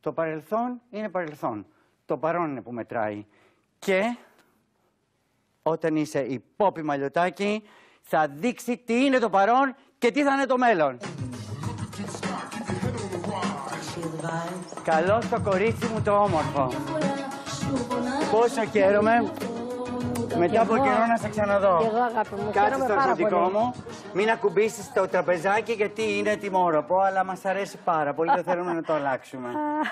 Το παρελθόν είναι παρελθόν. Το παρόν είναι που μετράει. Και όταν είσαι η Πόπη Μαλιωτάκη, θα δείξει τι είναι το παρόν και τι θα είναι το μέλλον. Καλώς το κορίτσι μου το όμορφο. Πόσο χαίρομαι. Μετά από καιρό να σε ξαναδώ. Και εγώ, αγάπη μου, κάτσε στο πάρα εξωτικό πολύ. μου. Μην ακουμπήσεις το τραπεζάκι γιατί είναι τιμόρροπο, αλλά μας αρέσει πάρα πολύ. Δεν θέλουμε να το αλλάξουμε.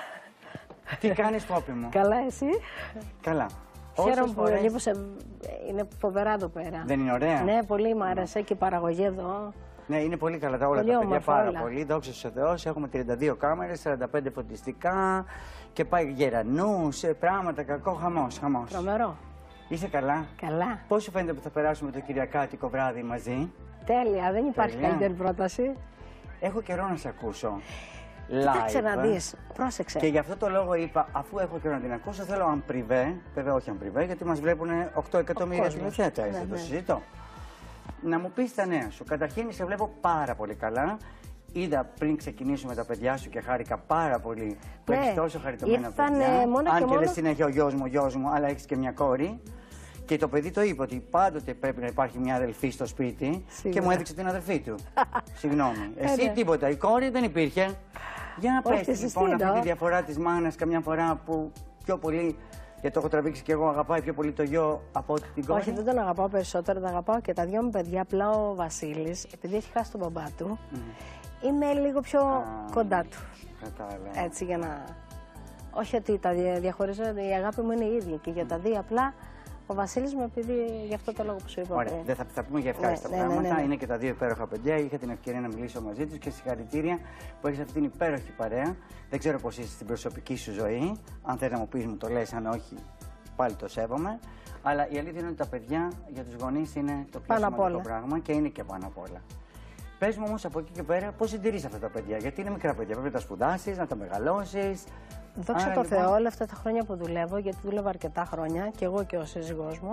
Τι κάνεις, Πόπη μου? Καλά, εσύ? Καλά. Χαίρομαι που είναι φοβερά εδώ πέρα. Δεν είναι ωραία? Ναι, πολύ μου άρεσε και η παραγωγή εδώ. Ναι, είναι πολύ καλά τα όλα Πολύ τα παιδιά, όμορφα πάρα όλα. πολύ. Δόξα τω Θεώ, έχουμε 32 κάμερες, 45 φωτιστικά και πάει γερανούς, πράγματα, κακό, χαμός. Τρομερό. Είσαι καλά? Καλά. Πώς σου φαίνεται που θα περάσουμε το Κυριακάτικο βράδυ μαζί? Τέλεια, δεν υπάρχει καλύτερη πρόταση. Έχω καιρό να σε ακούσω. Κοίταξε να Live. δεις, πρόσεξε. Και γι' αυτό το λόγο είπα, αφού έχω καιρό να την ακούσω, θέλω αν πριβέ, βέβαια όχι αν πριβέ, γιατί μας βλέπουν 8 εκατομμύρια τηλεθεατές, δεν το συζητώ. Να μου πεις τα νέα σου. Καταρχήν σε βλέπω πάρα πολύ καλά. Είδα πριν ξεκινήσουμε τα παιδιά σου και χάρηκα πάρα πολύ που έχεις τόσο χαριτωμένα παιδιά. Αν και λες συνέχεια ο γιος μου, αλλά έχεις και μια κόρη. Και το παιδί το είπε ότι πάντοτε πρέπει να υπάρχει μια αδελφή στο σπίτι. Και μου έδειξε την αδελφή του. Συγγνώμη. Εσύ τίποτα. Η κόρη δεν υπήρχε. Για να πες λοιπόν αυτή τη διαφορά της μάνας καμιά φορά που πιο πολύ. Γιατί το έχω τραβήξει και εγώ, αγαπάει πιο πολύ το γιο από ότι την κόρη. Όχι, δεν τον αγαπάω περισσότερο, τον αγαπάω και τα δυο μου παιδιά. Απλά ο Βασίλης, επειδή έχει χάσει τον μπαμπά του, είμαι λίγο πιο κοντά του. Κατάλαβα. Έτσι για να. Όχι ότι τα διαχωρίζω, η αγάπη μου είναι η ίδια και για τα δύο απλά. Ο Βασίλης μου, επειδή γι' αυτό το λόγο που σου είπα. Ωραία, δεν θα πούμε για ευχάριστα πράγματα. Είναι και τα δύο υπέροχα παιδιά. Είχα την ευκαιρία να μιλήσω μαζί τους και συγχαρητήρια που έχεις αυτή την υπέροχη παρέα. Δεν ξέρω πώς είσαι στην προσωπική σου ζωή. Αν θες να μου πεις, μου το λες. Αν όχι, πάλι το σέβομαι. Αλλά η αλήθεια είναι ότι τα παιδιά για τους γονείς είναι το πιο σημαντικό πράγμα και είναι και πάνω απ' όλα. Πες μου όμως από εκεί και πέρα πώς συντηρείς αυτά τα παιδιά. Γιατί είναι μικρά παιδιά. Πρέπει να τα σπουδάσεις, να τα μεγαλώσεις. Δόξα τω Θεώ, όλα αυτά τα χρόνια που δουλεύω, γιατί δούλευα αρκετά χρόνια και εγώ και ο σύζυγός μου,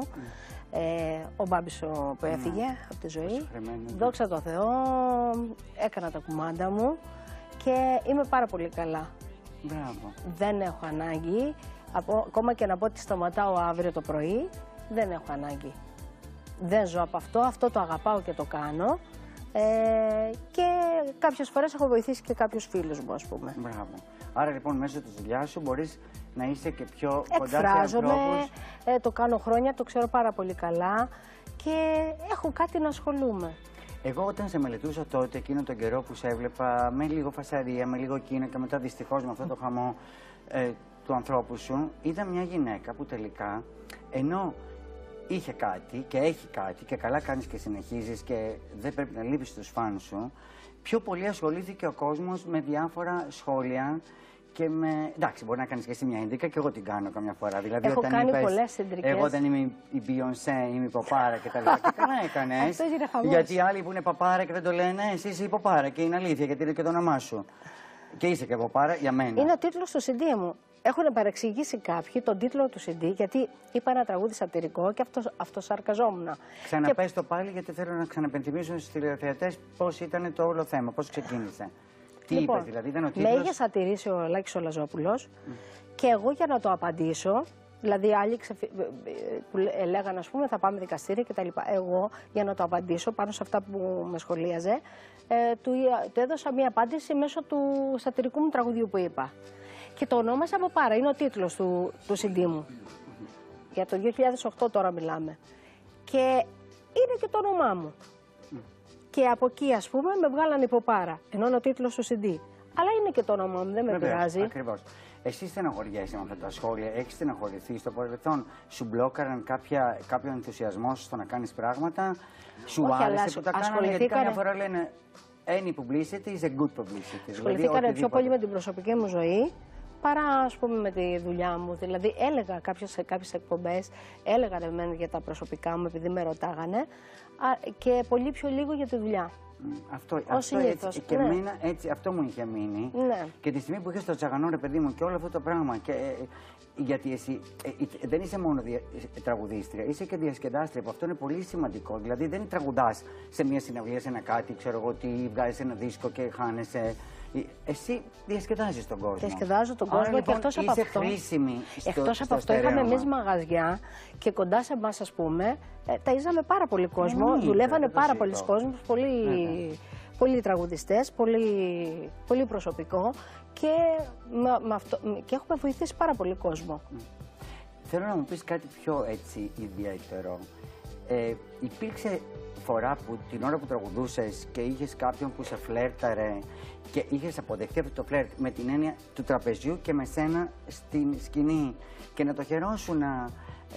ο Μπάμπης που έφυγε από τη ζωή. Δόξα τω Θεώ, έκανα τα κουμάντα μου και είμαι πάρα πολύ καλά. Μπράβο. Δεν έχω ανάγκη, ακόμα και να πω ότι σταματάω αύριο το πρωί, δεν έχω ανάγκη. Δεν ζω από αυτό, αυτό το αγαπάω και το κάνω. Και κάποιες φορές έχω βοηθήσει και κάποιους φίλους μου, ας πούμε. Μπράβο. Άρα λοιπόν μέσω της δουλειάς σου μπορείς να είσαι και πιο κοντά σε εκφράζομαι, ανθρώπους. Το κάνω χρόνια, το ξέρω πάρα πολύ καλά και έχω κάτι να ασχολούμαι. Εγώ όταν σε μελετούσα τότε, εκείνο τον καιρό που σε έβλεπα με λίγο φασαρία, με λίγο κίνα και μετά δυστυχώς με αυτό το χαμό του ανθρώπου σου, είδα μια γυναίκα που τελικά, ενώ είχε κάτι και έχει κάτι και καλά κάνεις και συνεχίζεις και δεν πρέπει να λείπεις στους φαν σου, πιο πολύ ασχολήθηκε ο κόσμος με διάφορα σχόλια και με. Εντάξει, μπορεί να κάνεις και εσύ μια ίνδικα και εγώ την κάνω καμιά φορά. Δηλαδή, έχω όταν κάνει είπες, πολλές ίντρικες. εγώ δεν είμαι η Beyoncé, είμαι η Ποπάρα κτλ. Και καλά έκανες. Γιατί οι άλλοι που είναι Παπάρα και δεν το λένε, εσύ είσαι η Ποπάρα και είναι αλήθεια γιατί είναι και το όνομά σου. Και είσαι και Ποπάρα για μένα. Είναι ο τίτλος του CD μου. Έχουν παρεξηγήσει κάποιοι τον τίτλο του CD γιατί είπα ένα τραγούδι σατυρικό και αυτό σαρκαζόμουν. Ξαναπες το πάλι γιατί θέλω να ξαναπενθυμίσω στους τηλεθεατές πώς ήταν το όλο θέμα, πώς ξεκίνησε. Τι είπες δηλαδή, ήταν ο τίτλος. Με είχε σατυρήσει ο Λάκης ο Λαζόπουλος και εγώ για να το απαντήσω, δηλαδή άλλοι που λέγανε ας πούμε θα πάμε δικαστήρια κτλ. Εγώ για να το απαντήσω πάνω σε αυτά που με σχολίαζε, του έδωσα μία απάντηση μέσω του σατυρικού μου τραγουδιού που είπα. Και το ονόμασα Ποπάρα, είναι ο τίτλος του CD μου. Για το 2008 τώρα μιλάμε. Και είναι και το όνομά μου. Και από εκεί ας πούμε με βγάλανε η Ποπάρα, ενώ είναι ο τίτλος του CD. Αλλά είναι και το όνομά μου, δεν με πειράζει. Ακριβώς. Εσύ στεναχωριέσαι με αυτά τα σχόλια, έχεις στεναχωρηθεί στο παρελθόν, σου μπλόκαραν κάποιο ενθουσιασμό στο να κάνεις πράγματα, σου άρεσε που τα κάνανε, γιατί καμιά φορά λένε any publicity is a good publicity. Ασχοληθήκανε πιο πολύ με την προσωπική μου ζωή παρά ας πούμε με τη δουλειά μου. Δηλαδή έλεγα σε κάποιες εκπομπές, έλεγα για τα προσωπικά μου επειδή με ρωτάγανε και πολύ πιο λίγο για τη δουλειά. Αυτό έτσι, και εμένα έτσι, αυτό μου είχε μείνει. Και τη στιγμή που είχες το τσαγανό ρε παιδί μου και όλο αυτό το πράγμα. Γιατί εσύ δεν είσαι μόνο τραγουδίστρια, είσαι και διασκεδάστρια, που αυτό είναι πολύ σημαντικό. Δηλαδή δεν τραγουδάς σε μια συναυλία, σε ένα κάτι, ξέρω εγώ τι, βγάζεις ένα δίσκο και χάνεσαι. Εσύ διασκεδάζεις τον κόσμο. Διασκεδάζω τον κόσμο. Λοιπόν, και εκτός από αυτό, χρήσιμη εκτός από αυτό είχαμε εμείς μαγαζιά και κοντά σε εμάς, ας πούμε, ταΐζαμε πάρα πολύ κόσμο. Δουλεύανε πάρα πολλοί κόσμος, πολλοί τραγουδιστές, πολύ προσωπικό και, και έχουμε βοηθήσει πάρα πολύ κόσμο. Θέλω να μου πεις κάτι πιο έτσι ιδιαίτερο. Υπήρξε φορά που την ώρα που τραγουδούσες και είχες κάποιον που σε φλέρταρε και είχες αποδεχτεί αυτό το φλερτ με την έννοια του τραπεζιού και με σένα στην σκηνή και να το χαιρόσουν να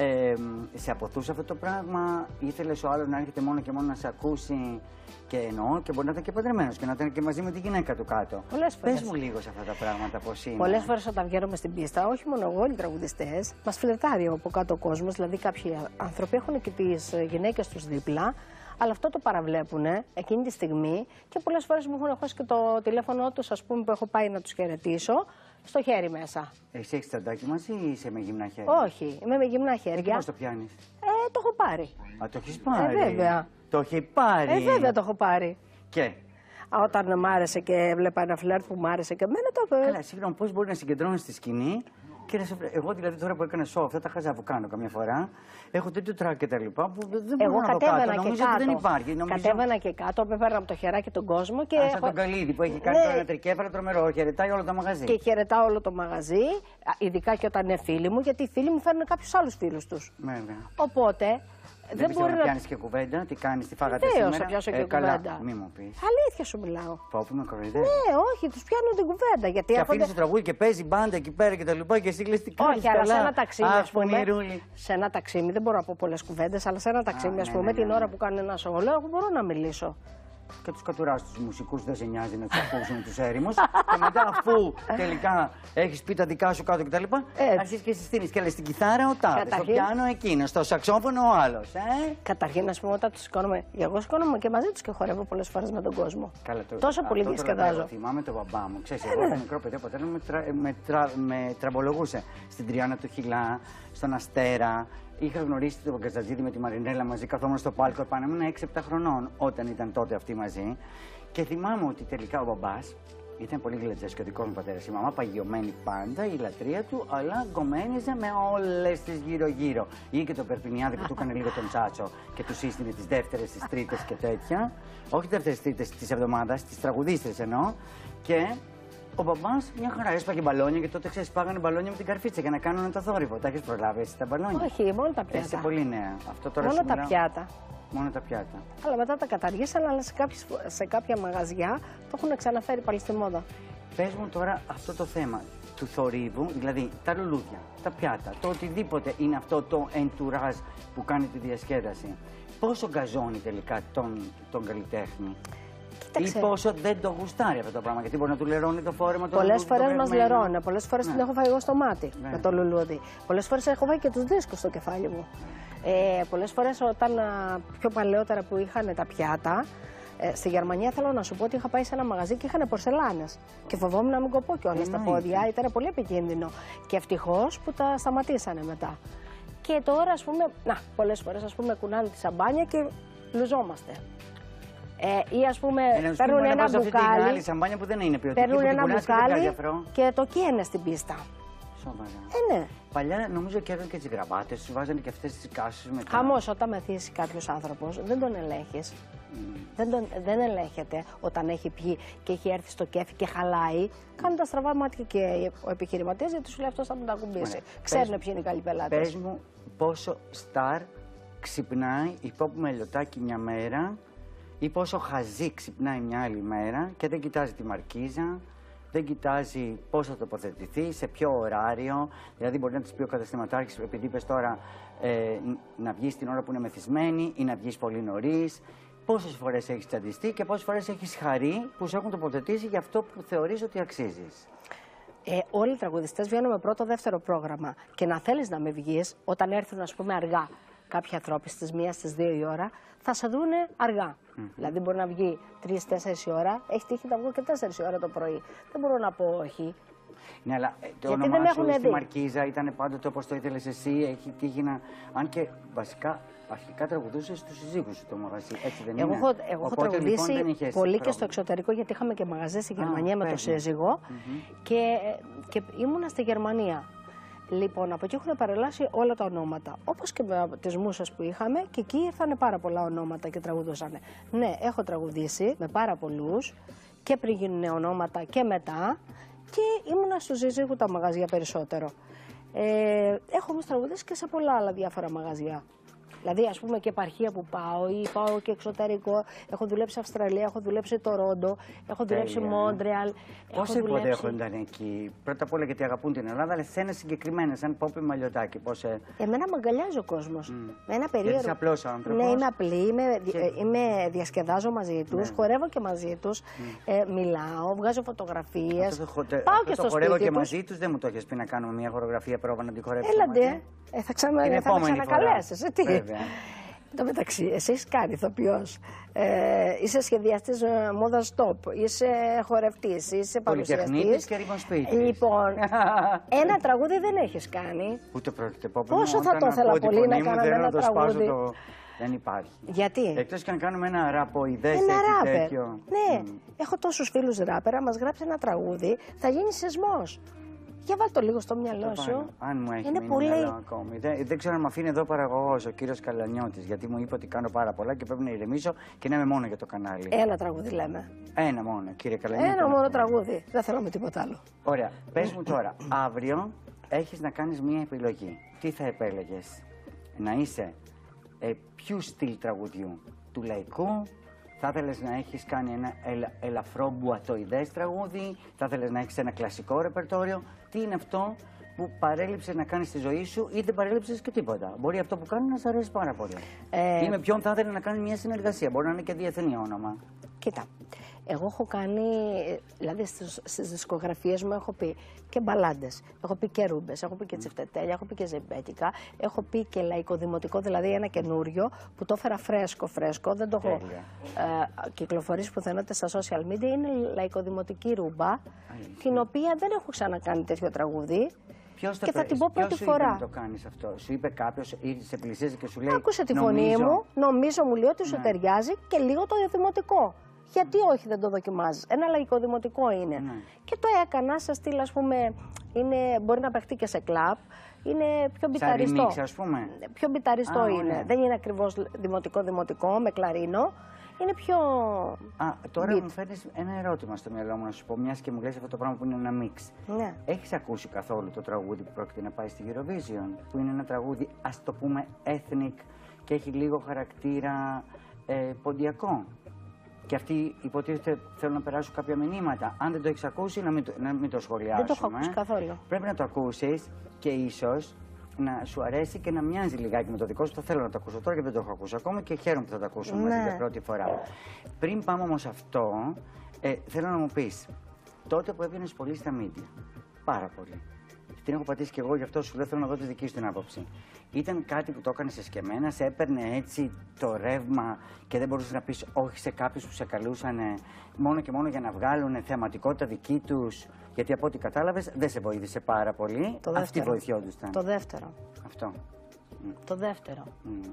σε αποθούσε αυτό το πράγμα, ήθελες ο άλλος να έρχεται μόνο και μόνο να σε ακούσει και εννοώ και μπορεί να ήταν και παντρεμένος και να ήταν και μαζί με τη γυναίκα του κάτω. Πολλές φορές. Πες μου λίγο σε αυτά τα πράγματα πώς είναι. Πολλές φορές όταν βγαίνουμε στην πίστα, όχι μόνο εγώ, όλοι οι τραγουδιστές, μας φλερτάρει από κάτω ο κόσμος, δηλαδή κάποιοι άνθρωποι έχουν και τις γυναίκες τους δίπλα, αλλά αυτό το παραβλέπουν εκείνη τη στιγμή και πολλές φορές μου έχουν χώσει και το τηλέφωνο τους, ας πούμε, που έχω πάει να τους χαιρετήσω, στο χέρι μέσα. Εσύ έχεις τσαντάκι μαζί ή είσαι με γυμνά χέρια? Όχι, είμαι με γυμνά χέρια. Πώς το πιάνεις? Το έχω πάρει. Α, το έχεις πάρει? Βέβαια. Το έχει πάρει. Βέβαια το έχω πάρει. Και? Όταν μ' άρεσε και έβλεπα ένα φλερτ που μ' άρεσε και εμένα το έπαιρνε. Καλά, συγγνώμη, πώς μπορεί να συγκεντρώνεις στη σκηνή και να σε... Εγώ δηλαδή τώρα που έκανα show, αυτά τα χαζά που κάνω καμιά φορά, έχω τέτοιο τρακ και τα λοιπά που δεν μπορώ να το κάτω. Νομίζω ότι δεν υπάρχει. Κατέβαινα και κάτω, έπαιρνα από το χεράκι τον κόσμο και. Σαν τον Καλίδη που έχει κάνει το ένα τρικέφαλο τρομερό, χαιρετάει όλο το μαγαζί. Και χαιρετάω όλο το μαγαζί, ειδικά και όταν είναι φίλοι μου, γιατί οι φίλοι μου φέρνουν κάποιους άλλους φίλους τους. Οπότε. Δεν μπορεί να πιάνεις και κουβέντα, τι κάνεις, τι φάγατε σήμερα? Θα πιάσω και καλά, κουβέντα. μη μου πεις. Αλήθεια σου μιλάω. Πόπου με κοροϊδεύεις? Ναι, όχι, τους πιάνω την κουβέντα. Γιατί και αφήνεις το τραγούδι και παίζει μπάντα εκεί πέρα και τα λοιπά και εσύ λες τι κάνεις? Όχι, αλλά σε ένα ταξίμι, ας πούμε. Σε ένα ταξίμι, δεν μπορώ να πω πολλές κουβέντες, αλλά σε ένα ταξίμι, ας πούμε, την ώρα που κάνω ένα σόλο, εγώ μπορώ να μιλήσω. Και τους κατουράς τους μουσικούς, δεν σε νοιάζει να τους ακούσουν τους έρημους. Και μετά, αφού τελικά έχεις πει τα δικά σου κάτω κτλ., αρχίζεις και συστήνεις και λες στην κιθάρα ο τάδες, στο πιάνο εκείνος, στο σαξόφωνο ο άλλος. Καταρχήν, ας πούμε, όταν τους σηκώνομαι, εγώ σηκώνομαι και μαζί τους και χορεύω πολλές φορές με τον κόσμο. Καλά, τόσο πολύ διασκεδάζω. Θυμάμαι τον μπαμπά μου, ξέρεις, εγώ ήταν μικρό παιδί, ο πατέρας μου με τραμπολογούσε στην Τριάννα του Χιλά, στον Αστέρα. Είχα γνωρίσει τον Καζατζίδη με τη Μαρινέλα μαζί, καθόμουν στο πάλκο επάνω. Ήμουν 6-7 χρονών όταν ήταν τότε αυτοί μαζί. Και θυμάμαι ότι τελικά ο μπαμπάς ήταν πολύ γλετζές και ο δικός μου πατέρας. Η μαμά παγιωμένη πάντα, η λατρεία του, αλλά γκομένιζε με όλες τις γύρω-γύρω. Ή και το Περπινιάδη που του έκανε λίγο τον τσάτσο και του σύστηνε τις δεύτερες, τις τρίτες και τέτοια. Όχι τις δεύτερες, τρίτες της εβδομάδας, τις τραγουδίστρες εννοώ. Και ο μπαμπάς μια χαρά έσπαγε μπαλόνια και τότε ξέρεις πάγανε μπαλόνια με την καρφίτσα για να κάνουν το θόρυβο. Τα έχεις προλάβει εσύ τα μπαλόνια? Όχι, μόνο τα πιάτα. Είσαι πολύ νέα. Αυτό τώρα μόνο τα πιάτα. Μόνο τα πιάτα. Αλλά μετά τα καταργήσαν, αλλά σε κάποια μαγαζιά το έχουν ξαναφέρει πάλι στη μόδα. Πες μου τώρα αυτό το θέμα του θορύβου, δηλαδή τα λουλούδια, τα πιάτα, το οτιδήποτε είναι αυτό το entourage που κάνει τη διασκέδαση. Πόσο γκαζώνει τελικά τον καλλιτέχνη? Ή πόσο δεν το γουστάρει αυτό το πράγμα, γιατί μπορεί να του λερώνει το φόρεμα του. Πολλές φορές μας λερώνει, πολλές φορές την έχω φάει εγώ στο μάτι με το λουλούδι. Πολλές φορές έχω φάει και τους δίσκους στο κεφάλι μου. Πολλές φορές όταν πιο παλαιότερα που είχαν τα πιάτα, στη Γερμανία θέλω να σου πω ότι είχα πάει σε ένα μαγαζί και είχαν πορσελάνες. Και φοβόμουν να μην κοπώ κιόλας στα πόδια, ήταν πολύ επικίνδυνο. Και ευτυχώς που τα σταματήσανε μετά. Και τώρα, ας πούμε, πολλές φορές ας πούμε κουνάνε τη σαμπάνια και λουζόμαστε. Ή ας πούμε παίρνουν ένα μπουκάλι, άλλη σαμπάνια που δεν είναι ποιοτική, παίρνουν ένα μπουκάλι και το καίνε στην πίστα. Σοβαρά. Ναι. Παλιά νομίζω και έρχονταν και τις γραβάτες, τους βάζανε και αυτές τις κάσες μετά. Χαμός, όταν μεθύσει κάποιος άνθρωπος, δεν τον ελέγχεις. Δεν ελέγχεται όταν έχει πιει και έχει έρθει στο κέφι και χαλάει. Κάνουν τα στραβά μάτια και ο επιχειρηματίας, γιατί σου λέει αυτός θα μου τα ακουμπήσει. Ξέρουν ποιοι είναι οι καλοί πελάτες. Πες μου πόσο στάρ ξυπνάει η Πόπου Μελιωτάκη μια μέρα ή πόσο χαζή ξυπνάει μια άλλη μέρα και δεν κοιτάζει τη μαρκίζα, δεν κοιτάζει πώς θα τοποθετηθεί, σε ποιο ωράριο. Δηλαδή, μπορεί να της πει ο καταστηματάρχης, επειδή είπες τώρα να βγεις την ώρα που είναι μεθυσμένη ή να βγεις πολύ νωρίς. Πόσες φορές έχεις τσαντιστεί και πόσες φορές έχεις χαρεί που σε έχουν τοποθετήσει για αυτό που θεωρείς ότι αξίζεις? Όλοι οι τραγουδιστές βγαίνουν με πρώτο-δεύτερο πρόγραμμα. Και να θέλεις να με βγεις, όταν έρθουν, ας πούμε, αργά κάποιοι ανθρώποι στις 1, στις 2 η ώρα, θα σε δούνε αργά. Δηλαδή, μπορεί να βγει 3-4 η ώρα, έχει τύχει να βγω και 4 η ώρα το πρωί. Δεν μπορώ να πω όχι. Ναι, αλλά το όνομά σου στη Μαρκίζα ήταν πάντοτε όπως το ήθελες εσύ, έχει τύχει να... Αν και βασικά αρχικά τραγουδούσες στους συζύγους σου το μαγαζί, έτσι δεν είναι? Εγώ έχω τραγουδήσει λοιπόν, πολύ και στο εξωτερικό, γιατί είχαμε και μαγαζί στη Γερμανία με το σύζυγο και ήμουνα στη Γερμανία. Λοιπόν, από εκεί έχουν παρελάσει όλα τα ονόματα. Όπως και με τις μουσες που είχαμε, και εκεί ήρθαν πάρα πολλά ονόματα και τραγουδούσαν. Ναι, έχω τραγουδήσει με πάρα πολλούς και πριν γίνουν ονόματα και μετά. Και ήμουνα στο σύζυγο τα μαγαζιά περισσότερο. Έχω όμως τραγουδήσει και σε πολλά άλλα διάφορα μαγαζιά. Δηλαδή, ας πούμε, και επαρχία που πάω ή πάω και εξωτερικό. Έχω δουλέψει Αυστραλία, έχω δουλέψει Τορόντο, έχω δουλέψει Μόντρεαλ. Πόσοι υποδέχονταν εκεί? Πρώτα απ' όλα γιατί αγαπούν την Ελλάδα, αλλά σε ένα συγκεκριμένο, σαν Πόπι Μαλιωτάκη. Εμένα με αγκαλιάζει ο κόσμος. Με ένα περίεργο. Είσαι απλός άνθρωπος. Ναι, είμαι απλή, διασκεδάζω μαζί τους, χορεύω και μαζί τους, μιλάω, βγάζω φωτογραφίες. Πάω και στο χορεύω σπίτι και τους. μαζί τους, δεν μου το έχεις πει να κάνουμε μια χορογραφία πρόβα να τη χορέψουμε? Έλαντε. Θα με ξανακαλέσεις. Εν τω μεταξύ, εσύ έχεις κάνει ηθοποιός, είσαι σχεδιαστής μόδας top, είσαι χορευτής, είσαι παρουσιαστής. Και ρημοσπίτης. Λοιπόν, ένα τραγούδι δεν έχεις κάνει. Ούτε πρόκειται. Πόσο θα το ήθελα πολύ να κάνουμε ένα τραγούδι? Δεν υπάρχει. Γιατί? Εκτός και αν κάνουμε ένα ραποειδές τέτοιο. Ναι, έχω τόσους φίλους ράπερα, μας γράψει ένα τραγούδι, θα γίνει σεισμός. Για βάλ' το λίγο στο μυαλό σου. Αν μου έχει είναι μείνει πολύ... μυαλό ακόμη. Δεν ξέρω αν με αφήνει εδώ παραγωγός, ο κύριος Καλανιώτης, γιατί μου είπε ότι κάνω πάρα πολλά και πρέπει να ηρεμήσω και να είμαι μόνο για το κανάλι. Ένα τραγούδι λέμε. Ένα μόνο, κύριε Καλανιώτη. Ένα μόνο τραγούδι. Δεν θέλω με τίποτα άλλο. Ωραία. Πες μου τώρα, αύριο έχεις να κάνεις μία επιλογή. Τι θα επέλεγες? Να είσαι ποιου στυλ τραγουδιού? Του λαϊκού? Θα ήθελες να έχεις κάνει ένα ελαφρό μπουατοειδές τραγούδι? Θα ήθελες να έχεις ένα κλασικό ρεπερτόριο? Τι είναι αυτό που παρέλειψες να κάνεις στη ζωή σου ή δεν παρέλειψες και τίποτα? Μπορεί αυτό που κάνεις να σας αρέσει πάρα πολύ. Ή με ποιον θα ήθελε να κάνει μια συνεργασία? Μπορεί να είναι και διεθνή όνομα. Κοίτα, εγώ έχω κάνει, δηλαδή στις δισκογραφίες μου έχω πει και μπαλάντες, έχω πει και ρούμπες, έχω πει και τσιφτετέλια, έχω πει και ζεμπέτικα, έχω πει και λαϊκοδημοτικό, δηλαδή ένα καινούριο που το έφερα φρέσκο, δεν το έχω κυκλοφορήσει πουθενά στα social media, είναι λαϊκοδημοτική ρούμπα, την οποία δεν έχω ξανακάνει τέτοιο τραγούδι. Και θα την πω πρώτη φορά. Ποιος σου είπε να το κάνεις αυτό? Σου είπε κάποιος ή σε πλησίασε και σου λέει? Άκουσε τη φωνή μου, νομίζω μου λέει ότι σου ταιριάζει και λίγο το δημοτικό. Γιατί όχι, δεν το δοκιμάζεις? Ένα λαϊκό δημοτικό είναι. Και το έκανα σε στυλ, ας πούμε, μπορεί να παιχτεί και σε κλαμπ. Είναι πιο μπιταριστό. Σαν remix, ας πούμε. Πιο μπιταριστό είναι. Δεν είναι ακριβώς δημοτικό με κλαρίνο. Είναι πιο... Τώρα μου φέρνεις ένα ερώτημα στο μυαλό μου να σου πω, μιας και μου λες αυτό το πράγμα που είναι ένα μίξ. Ναι. Έχεις ακούσει καθόλου το τραγούδι που πρόκειται να πάει στη Eurovision? Που είναι ένα τραγούδι, ας το πούμε, ethnic και έχει λίγο χαρακτήρα ποντιακό. Και αυτοί υποτίθεται θέλουν να περάσουν κάποια μηνύματα. Αν δεν το έχεις ακούσει, να μην το σχολιάσουμε. Δεν το έχω ακούσει καθόλου. Πρέπει να το ακούσεις και ίσως να σου αρέσει και να μοιάζει λιγάκι με το δικό σου. Το θέλω να το ακούσω τώρα και δεν το έχω ακούσει ακόμα και χαίρομαι που θα το ακούσουμε μαζί για πρώτη φορά. Πριν πάμε όμως αυτό, θέλω να μου πεις, τότε που έβγαινες πολύ στα media, πάρα πολύ, την έχω πατήσει και εγώ, γι' αυτό σου δεν θέλω να δω τη δική σου την άποψη. Ήταν κάτι που το έκανες εσκεμμένα, σε έπαιρνε έτσι το ρεύμα και δεν μπορούσες να πεις όχι σε κάποιους που σε καλούσαν μόνο και μόνο για να βγάλουν θεαματικότητα δική τους? Γιατί από ό,τι κατάλαβες δεν σε βοήθησε πάρα πολύ. Αυτοί βοηθιόντουσαν. Το δεύτερο. Αυτό. Το δεύτερο.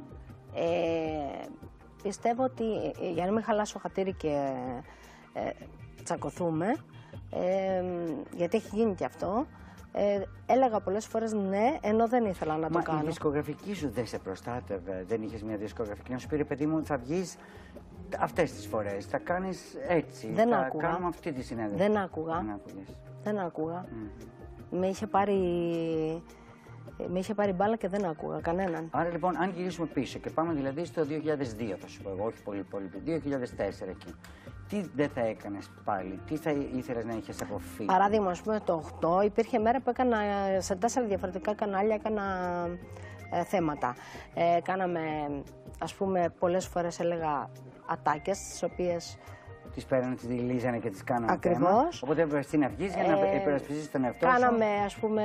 Πιστεύω ότι για να μην χαλάσω χατήρι και τσακωθούμε, γιατί έχει γίνει και αυτό, έλεγα πολλές φορές ναι, ενώ δεν ήθελα να το κάνω. Η δισκογραφική σου δεν σε προστάτευε? Δεν είχες μια δισκογραφική να σου πει, παιδί μου, θα βγεις αυτές τις φορές, θα κάνεις έτσι, δεν θα άκουγα. κάνουμε αυτή τη συνέντευξη? Δεν άκουγα. Δεν άκουγα. Με είχε πάρει μπάλα και δεν άκουγα κανέναν. Άρα λοιπόν, αν γυρίσουμε πίσω και πάμε δηλαδή στο 2002, θα σου πω εγώ, όχι πολύ, 2004 εκεί. Τι δεν θα έκανες πάλι, τι θα ήθελες να είχες αποφύγει? Παράδειγμα, ας πούμε, το 8 υπήρχε μέρα που έκανα σε 4 διαφορετικά κανάλια έκανα θέματα. Κάναμε, ας πούμε, πολλές φορές έλεγα ατάκες, τις οποίες... Τις πέρανε, τις δηλίζανε και τις κάνανε. Ακριβώς. Οπότε έπρεπε να βγεις για να υπερασπιστείς τον εαυτό σου. Κάναμε, ας πούμε,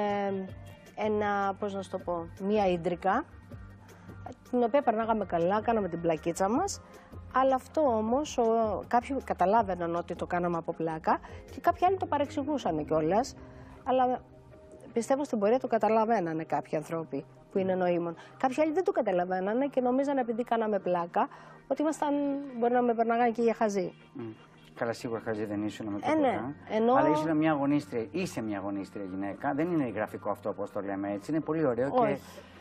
μία ίντρικα, την οποία περνάγαμε καλά, κάναμε την πλακίτσα μας. Αλλά αυτό όμως, κάποιοι καταλάβαιναν ότι το κάναμε από πλάκα και κάποιοι άλλοι το παρεξηγούσαν κιόλας. Αλλά πιστεύω στην πορεία το καταλαβαίνανε κάποιοι άνθρωποι που είναι νοήμων. Κάποιοι άλλοι δεν το καταλαβαίνανε και νομίζανε επειδή κάναμε πλάκα ότι μπορεί να με περνάγανε και για χαζή. Καλά, σίγουρα χαζή δεν ήσουν με τίποτα. Ναι. Αλλά ήσουν μια αγωνίστρια, είσαι μια αγωνίστρια γυναίκα. Δεν είναι γραφικό αυτό όπως το λέμε έτσι. Είναι πολύ ωραίο και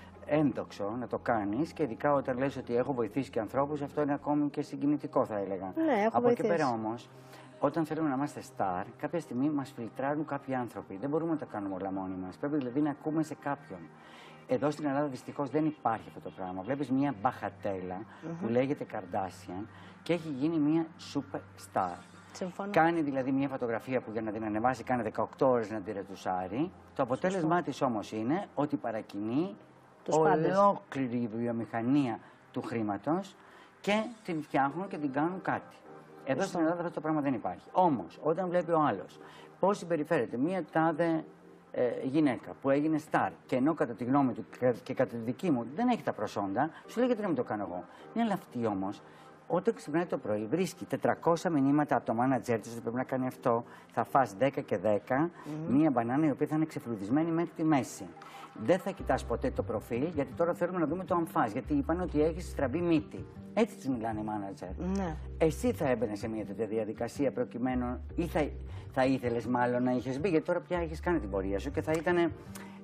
ένδοξο να το κάνεις και ειδικά όταν λες ότι έχω βοηθήσει και ανθρώπους, αυτό είναι ακόμη και συγκινητικό θα έλεγα. Ναι, έχω από βοηθήσει. εκεί πέρα όμως, όταν θέλουμε να είμαστε star, κάποια στιγμή μας φιλτράρουν κάποιοι άνθρωποι. Δεν μπορούμε να τα κάνουμε όλα μόνοι μας. Πρέπει δηλαδή να ακούμε σε κάποιον. Εδώ στην Ελλάδα δυστυχώς δεν υπάρχει αυτό το πράγμα. Βλέπεις μια μπαχατέλα που λέγεται Kardashian και έχει γίνει μια superstar. Συμφωνώ. Κάνει δηλαδή μια φωτογραφία που για να την ανεβάσει κάνει 18 ώρες να τη ρετουσάρει. Το αποτέλεσμά της όμως είναι ότι παρακινεί ολόκληρη η βιομηχανία του χρήματος και την φτιάχνουν και την κάνουν κάτι. Εδώ στην Ελλάδα αυτό το πράγμα δεν υπάρχει. Όμως, όταν βλέπει ο άλλος πώς συμπεριφέρεται μια τάδε γυναίκα που έγινε στάρ και ενώ κατά τη γνώμη του και κατά τη δική μου δεν έχει τα προσόντα, σου λέει γιατί να μην το κάνω εγώ. Ναι, αλλά αυτή όμως, όταν ξυπνάει το πρωί, βρίσκει 400 μηνύματα από το μάνατζέρ της ότι πρέπει να κάνει αυτό, θα φας 10 και 10, μία μπανάνα η οποία θα είναι ξεφλουδισμένη μέχρι τη μέση. Δεν θα κοιτάς ποτέ το προφίλ, γιατί τώρα θέλουμε να δούμε το αν φας, γιατί είπαν ότι έχεις στραβή μύτη. Έτσι τους μιλάνε οι μάνατζερ. Ναι. Εσύ θα έμπαινες σε μια τέτοια διαδικασία προκειμένου, ή θα ήθελες μάλλον να είχες μπει, γιατί τώρα πια έχεις κάνει την πορεία σου και θα ήταν.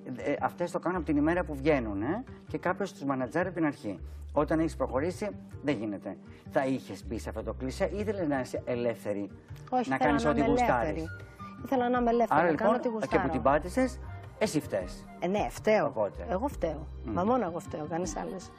Αυτές το κάνουν από την ημέρα που βγαίνουν και κάποιος τους μανατζάρει από την αρχή. Όταν έχεις προχωρήσει, δεν γίνεται. Θα είχες μπει σε αυτό το κλισέ ή ήθελες να είσαι ελεύθερη? Όχι, να κάνεις ό,τι γουστάρεις? Ήθελα να είμαι ελεύθερη. Άρα να κάνω λοιπόν, ό,τι γουστάρω. και που την πάτησες, εσύ φταίς. Ναι, φταίω. Οπότε. Εγώ φταίω. Μα μόνο εγώ φταίω, κανείς άλλος.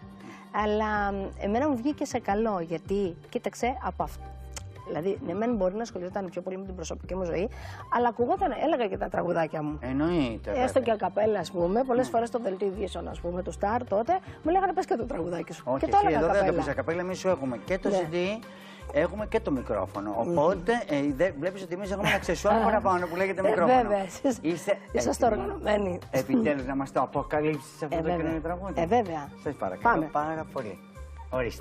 Αλλά εμένα μου βγήκε σε καλό, γιατί κοίταξε από αυτό. Δηλαδή, ναι, μεν μπορεί να ασχολιόταν πιο πολύ με την προσωπική μου ζωή, αλλά ακουγόταν, έλεγα και τα τραγουδάκια μου. Εννοείται. Έστω και ακαπέλα, ας πούμε. Πολλές φορές στο δελτίο ειδήσεων, ας πούμε, του Star τότε, μου λέγανε πες και το τραγουδάκι σου. Όχι, και το έλεγα εδώ δεν το ακαπέλα. πεις ακαπέλα, εμείς σου έχουμε και το CD, έχουμε και το μικρόφωνο. Οπότε βλέπεις ότι εμείς έχουμε ένα αξεσουάρ παραπάνω που λέγεται μικρόφωνο. Βέβαια, είσαστε οργανωμένοι. Επιτέλους να μας το αποκαλύψεις αυτό το καινούριο τραγούδι. Βέβαια. Σας παρακαλώ Πάμε. πάρα πολύ. Ορίστε.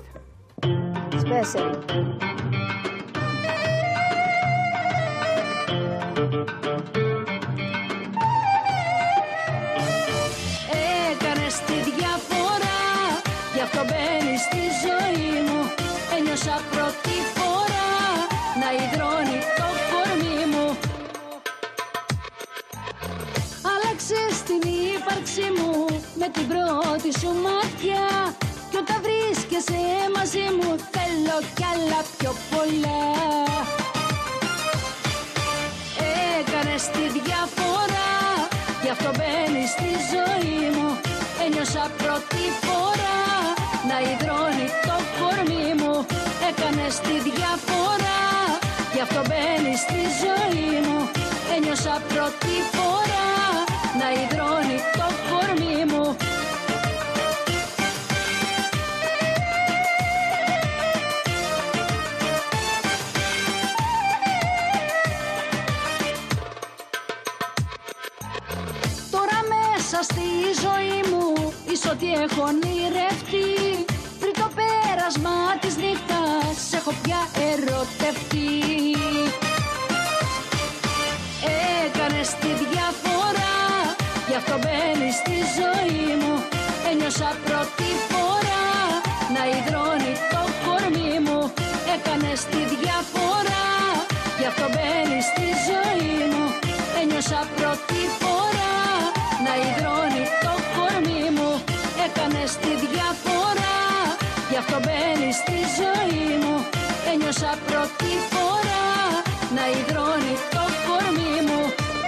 Special. Έκανες τη διαφορά, γι' αυτό μπαίνεις στη ζωή μου. Ένιωσα πρώτη φορά να υδρώνει το κορμί μου. Άλλαξες την ύπαρξή μου με την πρώτη σου ματιά. Κι όταν βρίσκεσαι μαζί μου θέλω κι άλλα πιο πολλά. Έκανες τη διαφορά, γι' αυτό μπαίνεις στη ζωή μου. Ένιωσα πρώτη φορά να υδρώνει το κορμί μου. Έκανες τη διαφορά, γι' αυτό μπαίνεις στη ζωή μου. Ένιωσα πρώτη φορά να υδρώνει το κορμί μου. Στη ζωή μου είσαι ό,τι έχω ονειρευτεί. Πριν το πέρασμα της νύχτας έχω πια ερωτευτεί. Έκανες τη διαφορά, γι' αυτό μπαίνεις στη ζωή μου. Ένιωσα πρώτη φορά να υδρώνει το κορμί μου. Έκανες τη διαφορά, γι' αυτό μπαίνεις στη ζωή μου. Ένιωσα πρώτη φορά να υδρώνει το κορμί μου. Έκανες τη διαφορά, γι' αυτό μπαίνεις στη ζωή μου. Ένιωσα πρώτη φορά να υδρώνει το κορμί μου.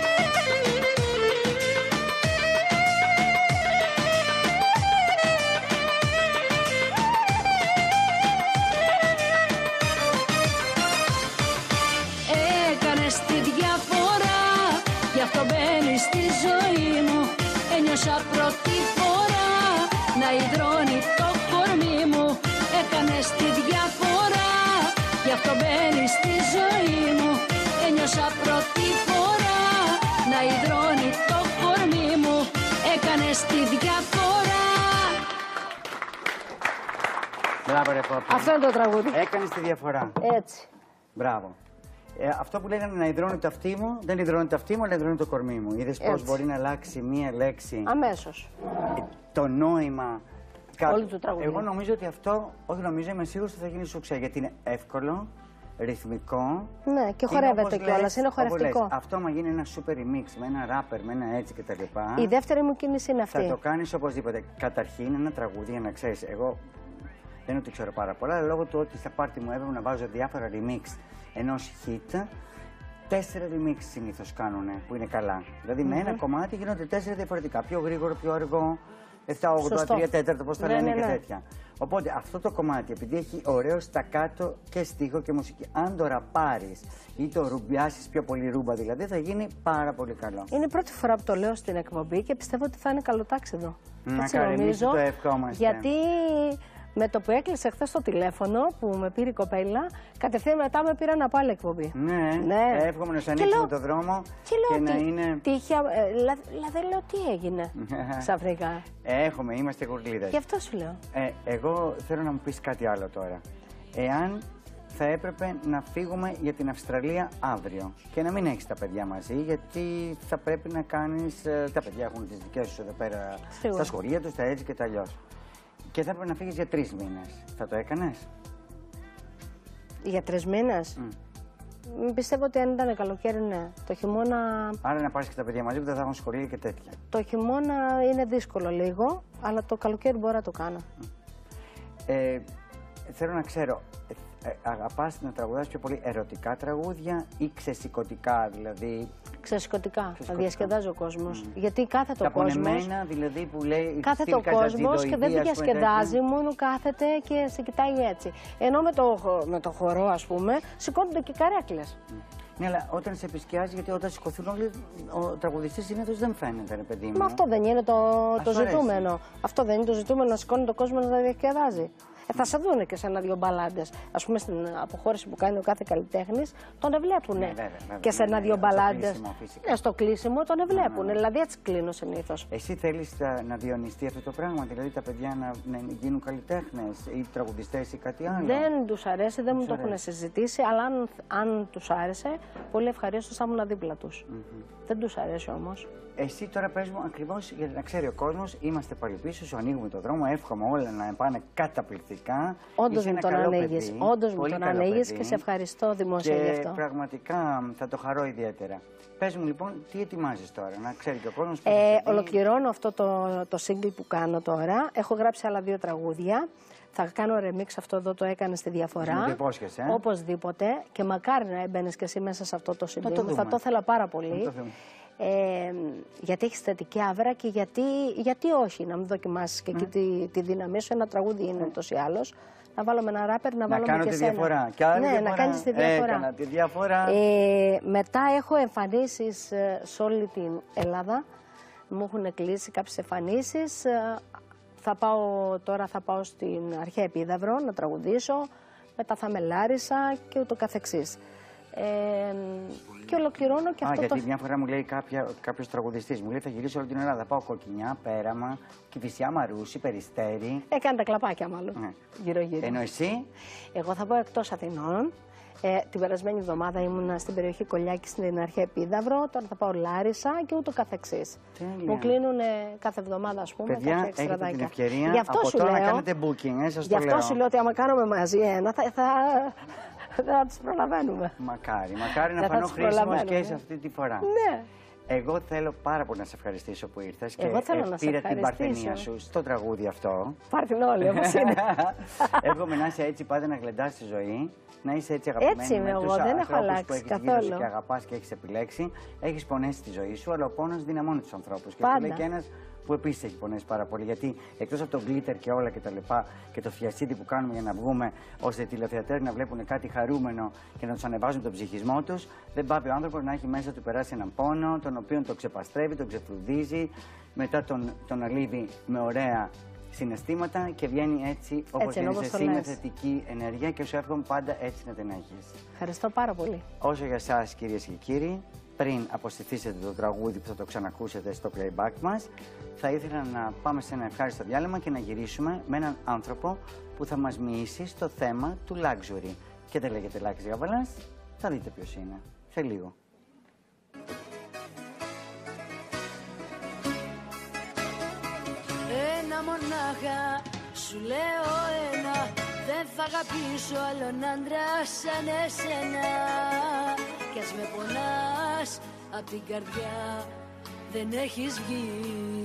Έκανες τη διαφορά, γι' αυτό μπαίνεις στη ζωή μου. Ένιωσα πρώτη φορά να υδρώνει το κορμί μου. Έκανες τη διαφορά, γι' αυτό μπαίνεις στη ζωή μου. Ένιωσα πρώτη φορά να υδρώνει το κορμί μου. Έκανες τη διαφορά. Μπράβο ρε Πόπη. Αυτό είναι το τραγούδι. Έκανες τη διαφορά. Έτσι. Μπράβο. Αυτό που λέγανε να υδρώνει το αυτί μου, δεν υδρώνει το αυτί μου, αλλά υδρώνει το κορμί μου. Είδες πώς μπορεί να αλλάξει μία λέξη. Αμέσως. Το νόημα. Όλη του τραγουδίου. Εγώ νομίζω ότι αυτό, όχι νομίζω, είμαι σίγουρος ότι θα γίνει σουξέ, γιατί είναι εύκολο, ρυθμικό. Ναι, και χορεύεται κιόλας, είναι χορευτικό. Αυτό άμα γίνει ένα super remix με ένα ράπερ, με ένα έτσι κτλ. Η δεύτερη μου κίνηση είναι αυτή. Θα το κάνεις οπωσδήποτε. Καταρχήν ένα τραγούδι, για να ξέρεις, εγώ δεν είναι ότι ξέρω πάρα πολλά, αλλά λόγω του ότι στα πάρτι μου έπρεπε να βάζω διάφορα remix ενός hit. 4 remix συνήθως κάνουν που είναι καλά. Δηλαδή με ένα κομμάτι γίνονται 4 διαφορετικά. Πιο γρήγορο, πιο αργό, 7-8, 3-4, πώς τα λένε και τέτοια. Οπότε αυτό το κομμάτι, επειδή έχει ωραίο στακάτο και στίχο και μουσική, αν το ραπάρεις ή το ρουμπιάσεις πιο πολύ ρούμπα δηλαδή, θα γίνει πάρα πολύ καλό. Είναι η πρώτη φορά που το λέω στην εκπομπή και πιστεύω ότι θα είναι καλοτάξιδο. Έτσι νομίζω. Το ευχόμαστε. Γιατί με το που έκλεισε χθες το τηλέφωνο που με πήρε η κοπέλα, κατευθείαν μετά με πήραν από άλλη εκπομπή. Ναι. Εύχομαι να σου ανοίξουμε το δρόμο και να είναι. Δηλαδή λέω τι έγινε ξαφνικά. Είμαστε γουρλίδες. Γι' αυτό σου λέω. Εγώ θέλω να μου πεις κάτι άλλο τώρα. Εάν θα έπρεπε να φύγουμε για την Αυστραλία αύριο και να μην έχεις τα παιδιά μαζί, γιατί θα πρέπει να κάνεις. Τα παιδιά έχουν τις δικές τους εδώ πέρα στα σχολεία τους, τα έτσι και τα αλλιώς. Και θα έπρεπε να φύγεις για 3 μήνες. Θα το έκανες? Για 3 μήνες? Πιστεύω ότι αν ήταν καλοκαίρι, ναι. Το χειμώνα. Άρα να πάρεις και τα παιδιά μαζί που δεν θα έχουν σχολεία και τέτοια. Το χειμώνα είναι δύσκολο λίγο, αλλά το καλοκαίρι μπορώ να το κάνω. Θέλω να ξέρω, αγαπάς να τραγουδάς πιο πολύ ερωτικά τραγούδια ή ξεσηκωτικά, δηλαδή? Ξεσηκωτικά, θα διασκεδάζει ο κόσμος. Γιατί κάθεται ο κόσμος. Τα πονεμένα δηλαδή που λέει. Κάθεται ο κόσμος και δεν διασκεδάζει, μόνο κάθεται και σε κοιτάει έτσι. Ενώ με το χορό, ας πούμε, σηκώνονται και καρέκλες. Ναι, αλλά όταν σε επισκιάζει, γιατί όταν σηκωθούν όλοι, ο τραγουδιστής συνήθως δεν φαίνεται, ρε παιδί μου. Μα αυτό δεν είναι το ζητούμενο. Αυτό δεν είναι το ζητούμενο, να σηκώνει το κόσμο να τα διασκεδάζει. Θα σε δούνε και σε ένα-δυο μπαλάντες. Ας πούμε στην αποχώρηση που κάνει ο κάθε καλλιτέχνης, τον ευλέπουνε. Και σε ένα-δυο μπαλάντες. Στο κλείσιμο τον ευλέπουν. Δηλαδή έτσι κλείνω συνήθως. Εσύ θέλεις να διονυστεί αυτό το πράγμα, δηλαδή τα παιδιά να γίνουν καλλιτέχνες ή τραγουδιστές ή κάτι άλλο? Δεν τους αρέσει, δεν μου το έχουν συζητήσει, αλλά αν τους άρεσε, πολύ ευχαρίστως θα ήμουν δίπλα τους. Δεν τους αρέσει όμως. Εσύ τώρα πες μου ακριβώς, για να ξέρει ο κόσμος, είμαστε πάλι πίσω, σου ανοίγουμε το δρόμο, εύχομαι όλα να πάνε καταπληκτικά. Όντως μου τον ανοίγεις, όντως μου τον ανοίγεις και σε ευχαριστώ δημόσια γι' αυτό. Και πραγματικά θα το χαρώ ιδιαίτερα. Πες μου λοιπόν, τι ετοιμάζεις τώρα, να ξέρει και ο κόσμος. Ολοκληρώνω αυτό το single που κάνω τώρα. Έχω γράψει άλλα 2 τραγούδια. Θα κάνω remix, αυτό εδώ το έκανε στη διαφορά. Μου το υπόσχεσαι. Οπωσδήποτε. Και μακάρι να έμπαινες και εσύ μέσα σε αυτό το CD. Θα το ήθελα πάρα πολύ. Γιατί έχει θετική άβρα και γιατί όχι, να μην δοκιμάσεις και εκεί τη δύναμή σου. Ένα τραγούδι είναι ούτως ή άλλως. Να βάλουμε ένα ράπερ, να βάλουμε κάνω και τη σένα. Διαφορά. Και άλλη να κάνεις τη διαφορά. Έκανα τη διαφορά. Μετά έχω εμφανίσεις σε όλη την Ελλάδα. Μου έχουν κλείσει κάποιες εμφανίσεις. Τώρα θα πάω στην Αρχαία Επίδαυρο να τραγουδήσω. Μετά θα με Λάρισα και ούτω καθεξής. Και ολοκληρώνω και αυτό. Γιατί μια φορά μου λέει κάποιος τραγουδιστής, μου λέει θα γυρίσω όλη την Ελλάδα. Θα πάω Κοκκινιά, Πέραμα, Κηφισιά, Μαρούσι, Περιστέρι. Έκανε τα κλαπάκια μάλλον. Γύρω-γύρω. Ενώ εσύ? Εγώ θα πάω εκτός Αθηνών. Την περασμένη εβδομάδα ήμουν στην περιοχή Κολιάκη στην Αρχαία Επίδαυρο. Τώρα θα πάω Λάρισα και ούτω καθεξής. Μου κλείνουν κάθε εβδομάδα, ας πούμε, παιδιά, κάποια εξτραδάκια. Έχετε την ευκαιρία από τώρα να κάνετε booking, σας το λέω. Γι' αυτό σου λέω ότι άμα κάνουμε μαζί ένα, θα τους προλαβαίνουμε. Μακάρι να φανώ χρήσιμος και σε αυτή τη φορά. Ναι. Εγώ θέλω πάρα πολύ να σε ευχαριστήσω που ήρθες και πήρα την παρθενία σου στο τραγούδι αυτό. Παρθενόλοι όπως είναι. Εύχομαι να είσαι έτσι πάντα, να γλεντάς τη ζωή, να είσαι έτσι αγαπημένη. Έτσι είμαι εγώ, δεν έχω αλλάξει καθόλου. Και αγαπάς και έχεις επιλέξει, έχεις πονέσει τη ζωή σου, αλλά ο πόνος δυναμώνει τους ανθρώπους. Και πάντα. λέει και ένας που επίσης έχει πονέσει πάρα πολύ. Γιατί εκτός από το γκλίτερ και όλα και τα λοιπά και το φιασίδι που κάνουμε για να βγούμε, ώστε οι τηλεθεατές να βλέπουν κάτι χαρούμενο και να τους ανεβάζουν τον ψυχισμό τους, δεν πάει ο άνθρωπος να έχει μέσα του περάσει έναν πόνο, τον οποίο τον ξεπαστρεύει, τον ξεφρουδίζει, μετά τον αλείβει με ωραία συναισθήματα και βγαίνει έτσι όπως είναι εσύ, με θετική ενέργεια και σου εύχομαι πάντα έτσι να την έχεις. Ευχαριστώ πάρα πολύ. Όσο για εσάς κυρίες και κύριοι, πριν αποστηθήσετε το τραγούδι που θα το ξανακούσετε στο playback μας, θα ήθελα να πάμε σε ένα ευχάριστο διάλειμμα και να γυρίσουμε με έναν άνθρωπο που θα μας μοιήσει στο θέμα του luxury. Και δεν λέγεται luxury avalanche, Θα δείτε ποιος είναι. Σε λίγο. Ένα μονάχα, σου λέω ένα. Δεν θα αγαπήσω άλλον άντρα σαν εσένα. Κι ας με πονάς απ' την καρδιά, δεν έχεις βγει.